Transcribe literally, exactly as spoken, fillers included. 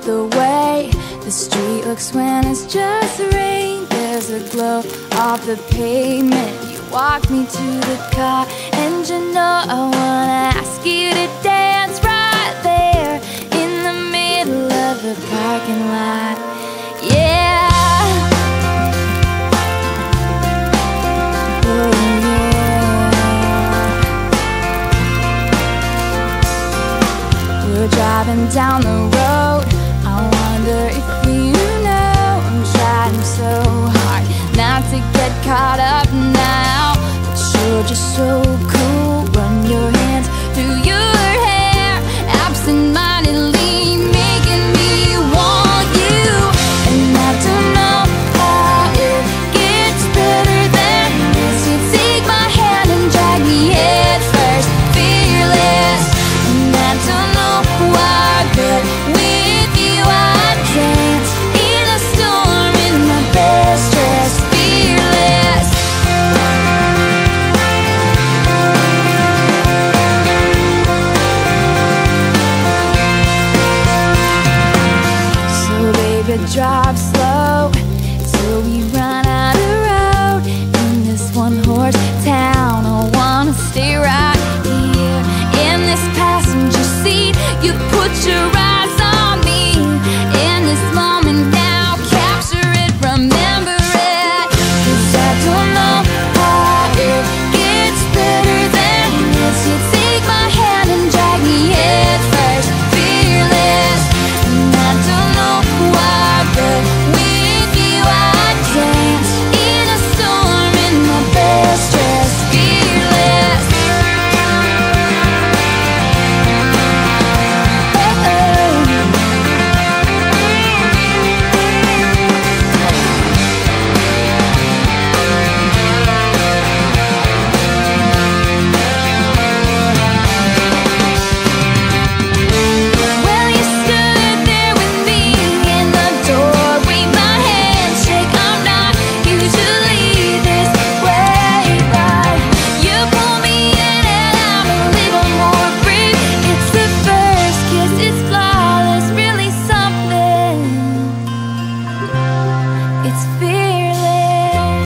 the way the street looks when it's just rain. There's a glow off the pavement. You walk me to the car, and you know I wanna ask you to dance right there in the middle of the parking lot. Yeah. Oh yeah. We're driving down the road. I wonder if you know I'm trying so hard not to get caught up now, but you're just so cool.